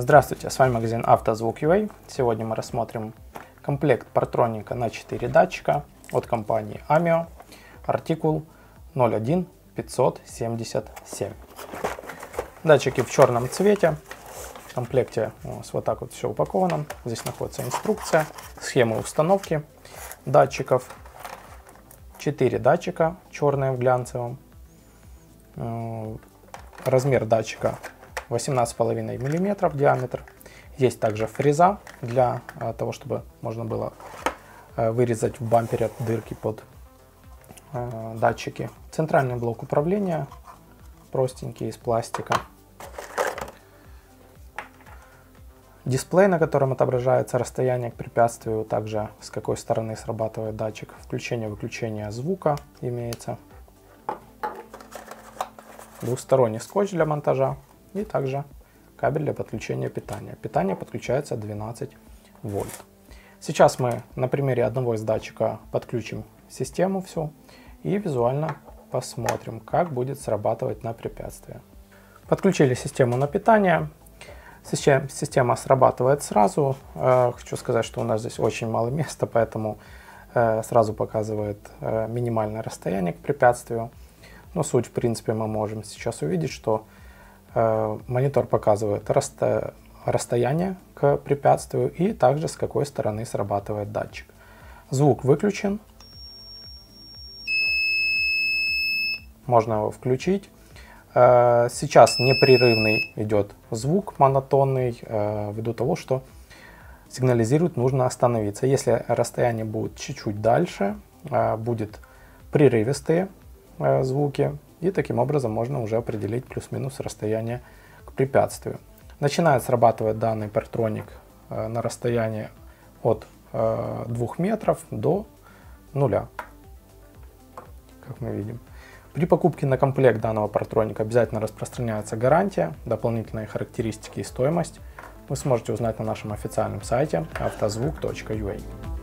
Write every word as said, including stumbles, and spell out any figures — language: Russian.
Здравствуйте, с вами магазин Автозвук точка ю а. Сегодня мы рассмотрим комплект партроника на четыре датчика от компании Amio, артикул ноль один пятьсот семьдесят семь. Датчики в черном цвете. В комплекте у нас вот так вот все упаковано. Здесь находится инструкция, схема установки датчиков. четыре датчика, черные в глянцевом. Размер датчика восемнадцать и пять миллиметров диаметр. Есть также фреза для того, чтобы можно было вырезать в бампере дырки под датчики. Центральный блок управления простенький, из пластика. Дисплей, на котором отображается расстояние к препятствию, также с какой стороны срабатывает датчик. Включение-выключение звука имеется. Двухсторонний скотч для монтажа. И также кабель для подключения питания. Питание подключается двенадцать вольт. Сейчас мы на примере одного из датчика подключим систему всю и визуально посмотрим, как будет срабатывать на препятствие. Подключили систему на питание. Система срабатывает сразу. Хочу сказать, что у нас здесь очень мало места, поэтому сразу показывает минимальное расстояние к препятствию. Но суть, в принципе, мы можем сейчас увидеть, что монитор показывает расто... расстояние к препятствию и также с какой стороны срабатывает датчик. Звук выключен. Можно его включить. Сейчас непрерывный идет звук, монотонный, ввиду того, что сигнализирует, нужно остановиться. Если расстояние будет чуть-чуть дальше, будет прерывистые звуки. И таким образом можно уже определить плюс-минус расстояние к препятствию. Начинает срабатывать данный партроник на расстоянии от двух метров до нуля, как мы видим. При покупке на комплект данного партроника обязательно распространяется гарантия, дополнительные характеристики и стоимость. Вы сможете узнать на нашем официальном сайте автозвук точка ю а.